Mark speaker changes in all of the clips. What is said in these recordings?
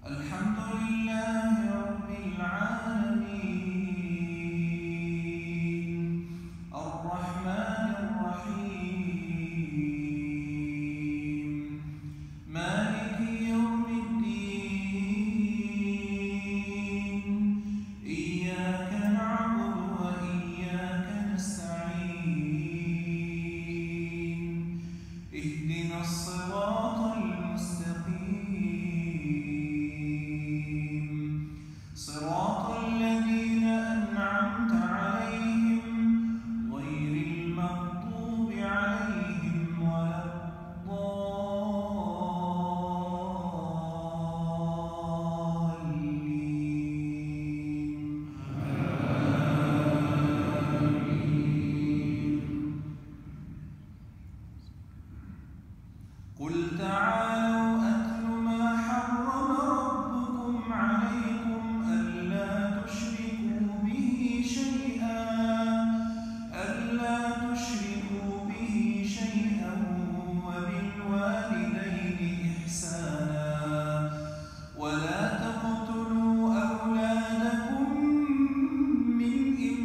Speaker 1: الحمد لله رب العالمين الرحمن الرحيم مالك يوم الدين إياك نعبد وإياك نستعين اهدنا الصراط المستقيم صراط الذين أنعمت عليهم غير المغضوب عليهم ولا الضالين قل تعالوا أتل ما حرم ربكم عليكم ألا تشركوا به شيئا وبالوالدين إحسانا ولا تقتلوا أولادكم من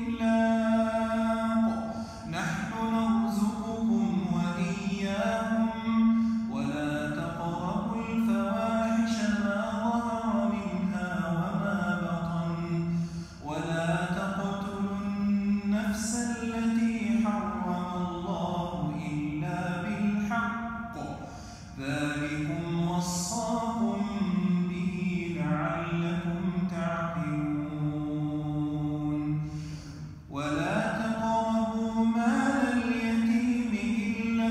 Speaker 1: إملاق نحن نرزقكم وإياهم ولا تقربوا الفواحش ما ظهر منها وما بطن ولا تقتلوا النفس التي حرم الله إلا بالحق ذلكم وصاكم به لعلكم تعقلون ولا تقربوا مال اليتيم إلا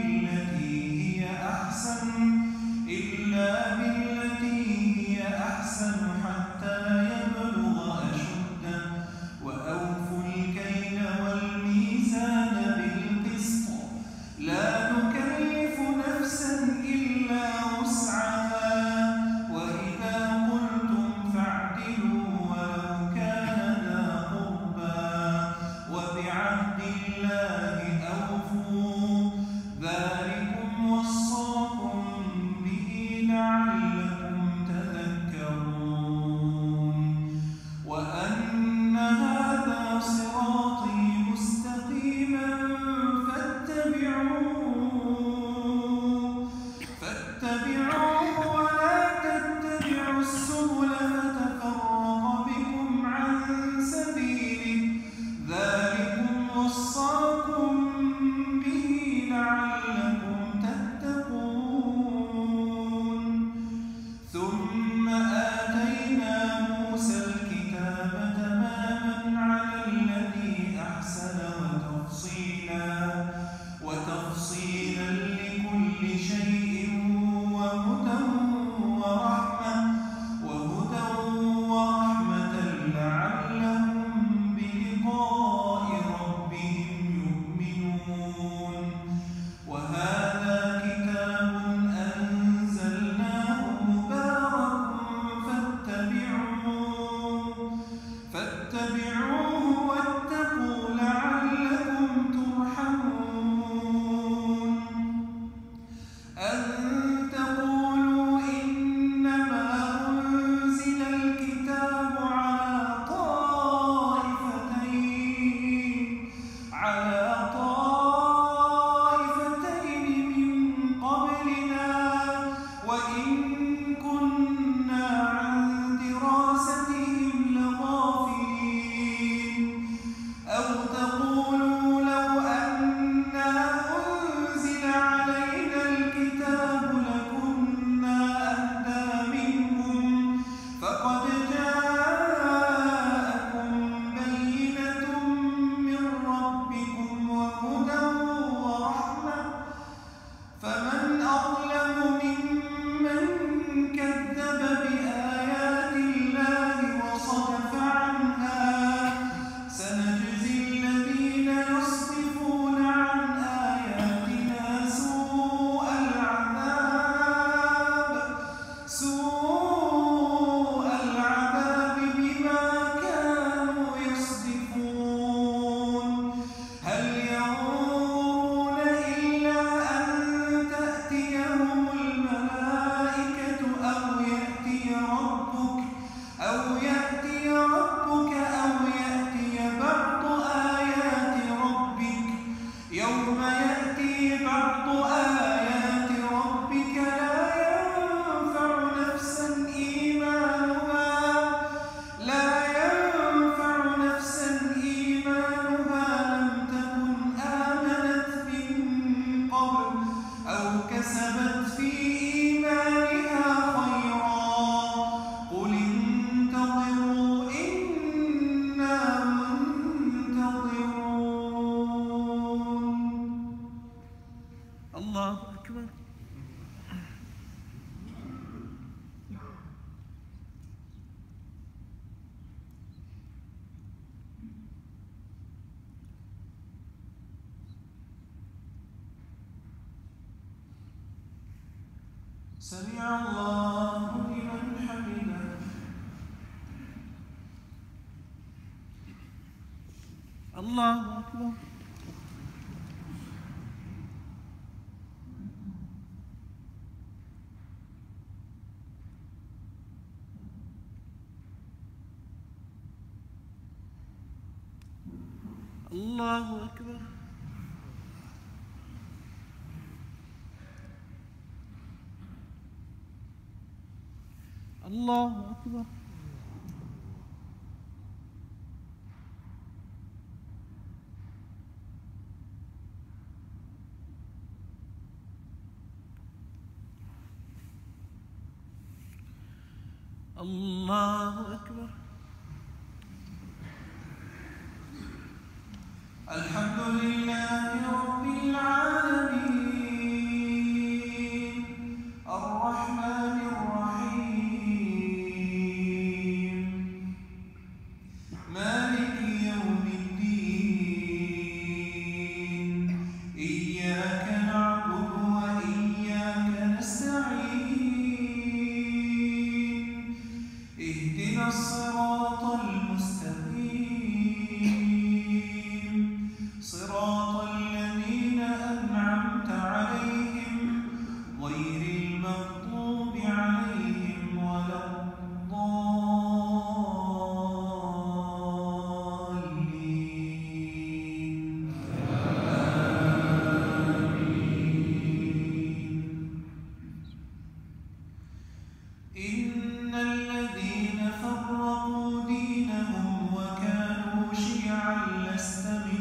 Speaker 1: بالتي هي أحسن حتى يبلغ أشده وأوفوا الكيل والميزان بالقسط لا نكلف نفسا إلا وسعها سمع الله لمن حمده.
Speaker 2: الله أكبر. الله أكبر. الله أكبر. الله أكبر.
Speaker 1: الحمد لله رب العالمين الرحمن الرحيم مالك يوم الدين إياك نعبد وإياك نستعين اهدنا الصراط المستقيم صراط الذين أنعمت عليهم غير المغضوب عليهم ولا الضالين إن الذين فرقوا دينهم وكانوا شيعا لست منهم